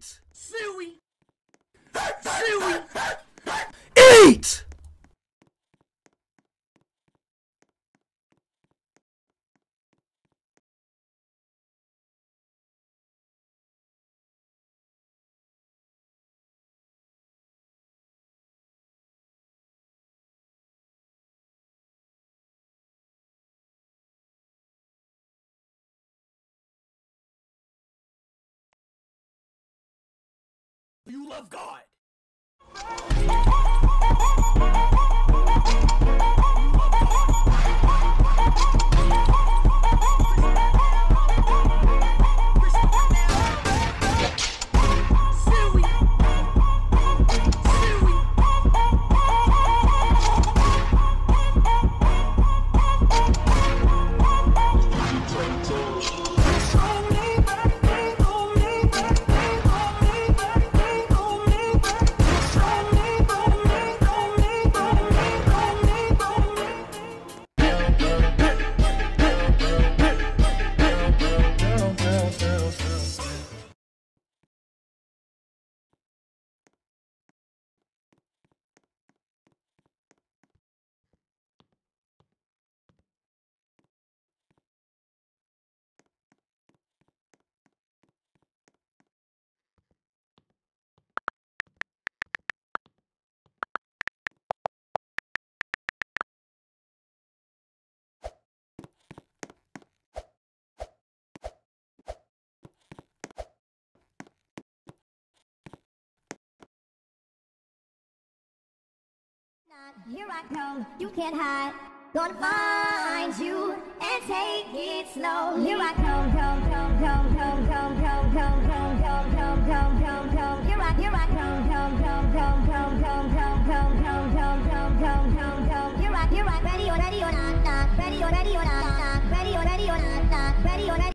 Eat! Suey! Suey! Eat! You love God! Here I come, you can't hide. Gonna find you and take it slow. Here I come, come, come, come, come, come, come, come, come, come, come, come, come, come. Here I come, come, come, come, come, come, come, come, come, come, come, come, come, come. Here I, ready or not, ready or not, ready or not, ready or not, ready or not.